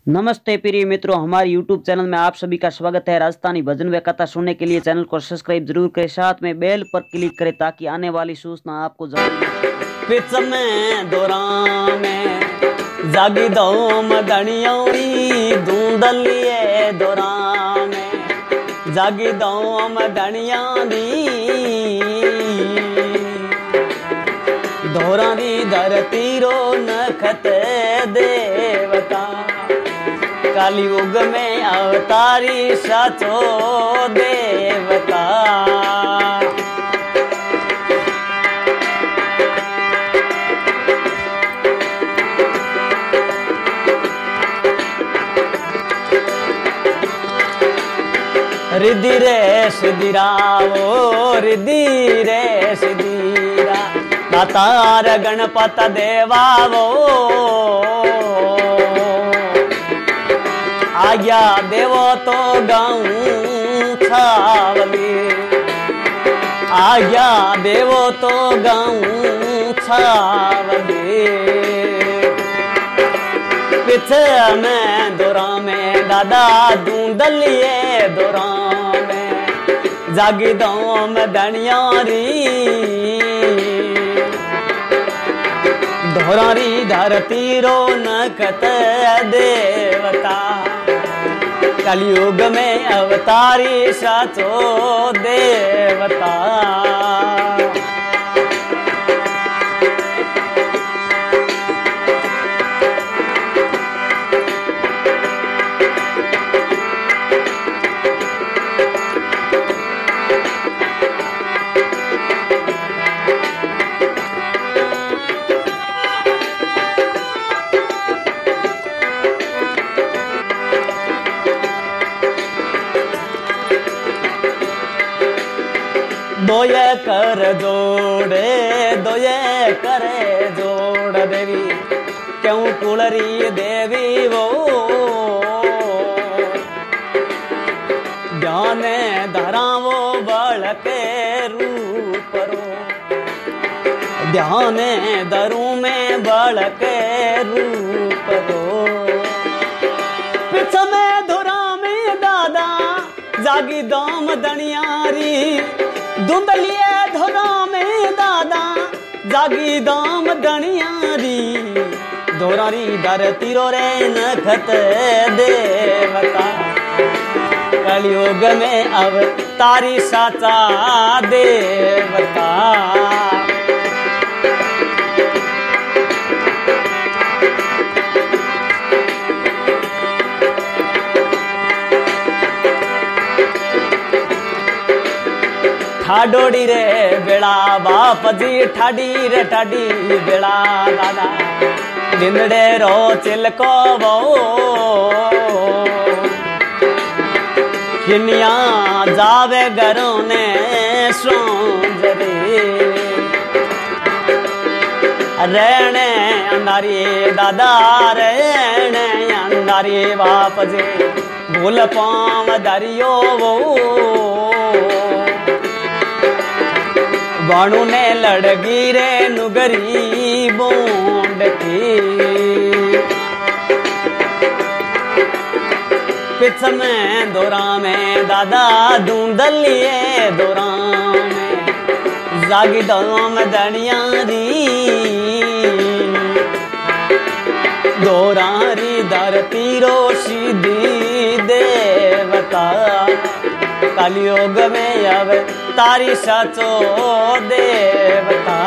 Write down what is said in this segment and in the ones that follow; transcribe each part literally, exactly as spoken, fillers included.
नमस्ते प्रिय मित्रों, हमारे यूट्यूब चैनल में आप सभी का स्वागत है। राजस्थानी भजन व कथा सुनने के लिए चैनल को सब्सक्राइब जरूर करें, साथ में बेल पर क्लिक करें ताकि आने वाली सूचना आपको जरूर। पिच में दोरा में जागी दो मदनियोरी धुंधलिए दोरा में जागी दो मदनिया दी दोरा दी धरती रो नखत देवता कलयुग में अवतारी साचो देवता। रिद्धि रे सिद्धिरा वो रिद्धि रे सिद्धिरा दातार गणपत देवा वो आज्ञा देवो तो गाऊं छावली आज्ञा देवो तो गाऊं छावली। पीछे में दोरा में दादा धुंधलिए दोरा में जागी दो में दनियारी धोरारी धरती रो नखत देवता कलयुग में अवतारी साचो देवता। दोये कर जोड़े दोये करे जोड़ देवी क्यों कुलरी देवी वो ज्ञान धरा वो बल के रूप रो ध्यान धरू में बल के रूप रो। पिछ में धुरा में दादा जागी दाम दनियारी धुंधलिए धोरा में दादा जागी दाम दनियारी धोरारी धरती रो रे नखत देवता कलयुग में अवतारी साचा देवता। ठाडोड़ी रे बेड़ा बाप जी ठाडी रे ठाडी बेड़ा दादा जिंदड़े रो चिलको वो किनिया जावे घरों ने सोंजरे रहने अंधारी दादा रहने अंधारी बाप जी भूल पाम दरियो वो बाणु ने लड़गी रे नुगरी बोंड की पिछ में दोरा में दादा धुंधलिए दोरा में जागी दो में दनियारी दोरारी धरती रो सीधी देवता कलयुग में अब तारी साचो देवता।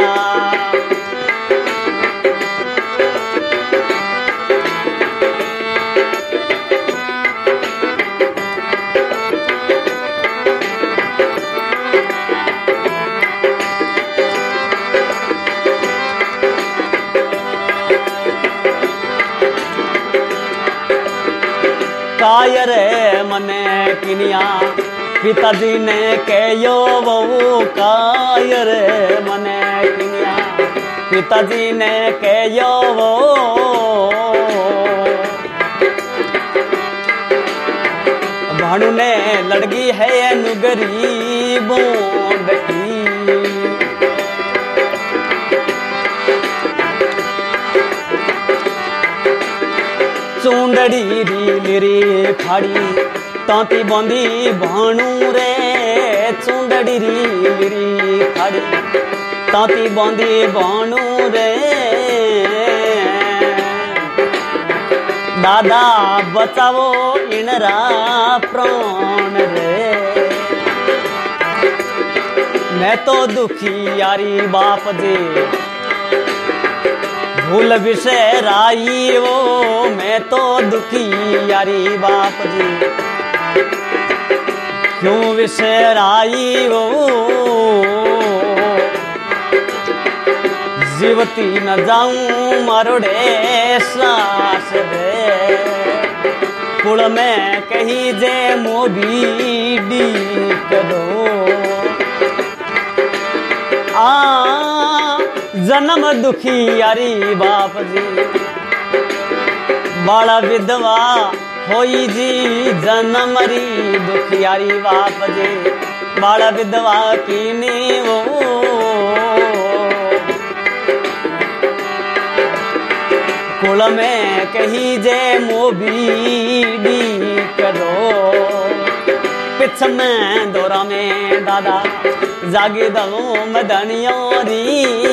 कायर मने किनिया पिताजी ने कहो वो कायर मने किनिया पिताजी ने कहो वो भानु ने लड़गी है नुगरी बोंड की चूंडड़ी री रे खाड़ी तांती बंदी भाणू रे चूंडड़ी री रे खाड़ी तांती बंदी भाणू रे दादा बचावो इनरा प्राण रे मैं तो दुखी यारी बाप जी भूल विसराई वो मैं तो दुखी यारी बाप जी क्यों विसराई वो जीवती न जाऊं मारोड़े सास रे कुल में कही जे मोदी डीक दो आ जन्म दुखी यारी बाप जी बाला विधवा होई जी जन्म री दुखी यारी बाप जी बाला विधवा की नी वो कुल में कही जे मोबी करो पिछ में दौरा में दादा जागे दलो मदनियारी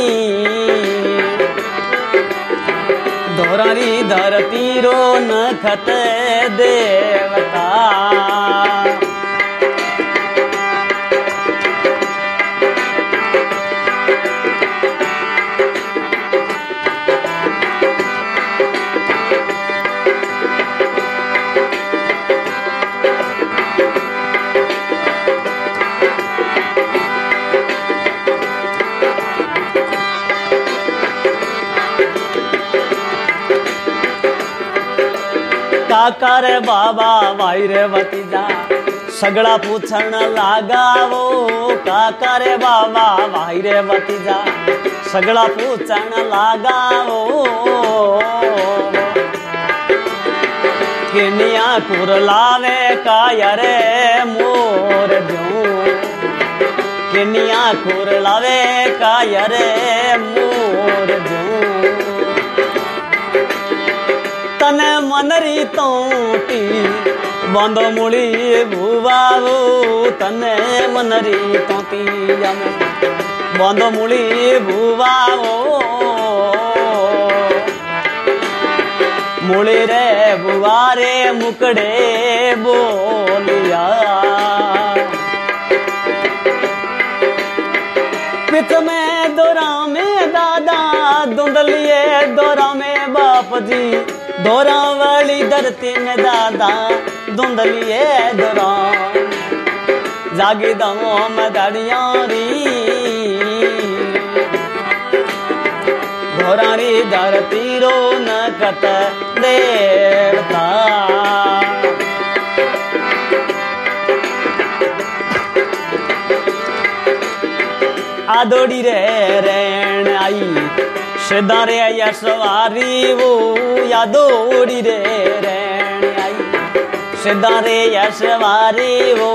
दौरारी धरती रो नखत देवता काका रे बाबा भाई रे भतीजा सगड़ा पूछण लागा वो काका रे बाबा भाई रे भतीजा सगड़ा पूछण लागा वो किनिया कुर लावे काया रे मोर जो किनिया कुर लावे काया रे मोर जो तने मनरी तोटी बंदो मुड़ी भुवावो तने मनरी तोटी जामे बंदो मुड़ी भुवावो मुड़ी रे बुवारे मुकड़े बोलिया पिछ में दौरा में दादा धुंधलिए दौरा में बाप जी दौरा वाली धरती में दादा धुंधलिए दौरा जागी दमो मदड़ियारी घोरारी धरती रो नकत देवता आदोड़ी रे रेण आई सिदारे यशवारी वो यादोड़ी रे रेण आई सिदारे यशवारी वो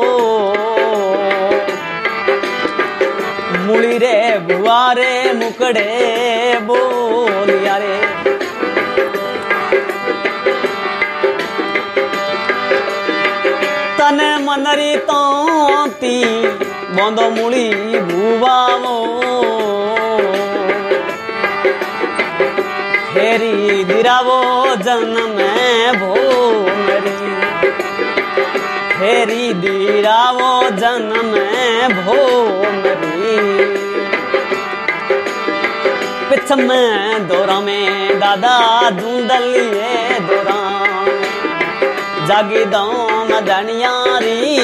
मुड़ी रे बुआरे मुकड़े बोलिया रे तने मनरी तोती बंदो मुड़ी भुवावो फेरी दिरावो जन्म भोमरी फेरी दिरावो जन्म भोमरी पिछ में दौरा में दादा धुंधलिए दौरा जागी दो मदनियारी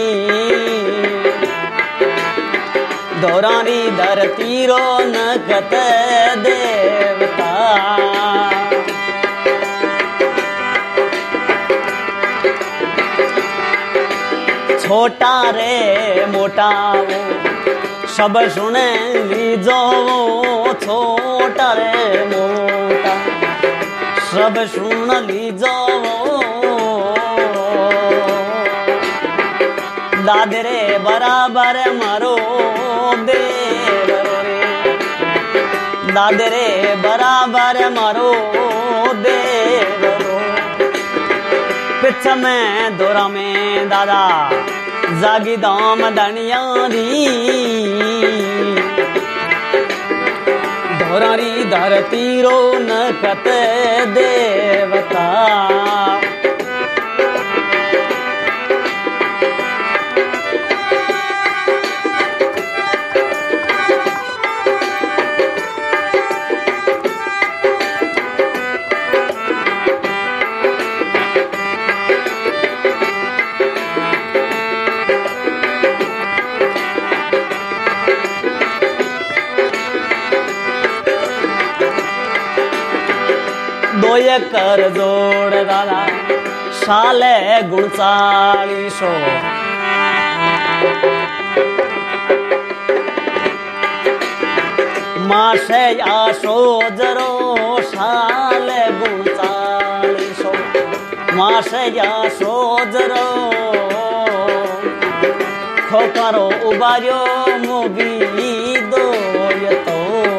दौरारी धरती रो नकत देवता छोटा रे मोटा वो सब सुने लीजो वो छोटा रे मोटा सब सुन लीजो दादे रे बराबर मारो देव रे दादे रे बराबर मारो देव पिछ में दोरा में दादा जागी दाम दनिया री धोरारी धरती रो नकत देवता दो कर जोड़ दादा साले गुण चालीसो मासे आसो जरो साले गुण चालीसो मासे आसो जरो खोकारो उबार्यो मोगी दो तो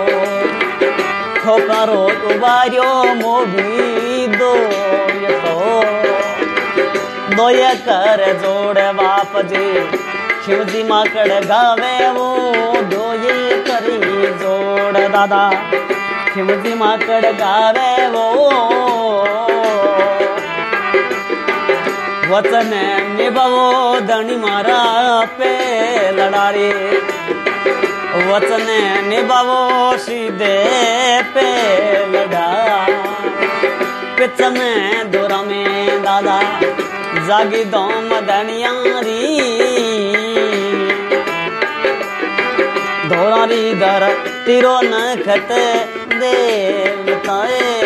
खोकारो उबार्यो मोगी दो तो दोय कर जोड़ बाप जी शिवजी माकड़ गावे वो दोय करी जोड़ दादा शिवजी माकड़ गावे वो वचन निभावो धनी मारा पे लड़ारी वचन निभावो सीधे पे लड़ा पिछ में दोरा में दादा जागी दोम दनिया री धोरारी दर तिरो न खत देवताए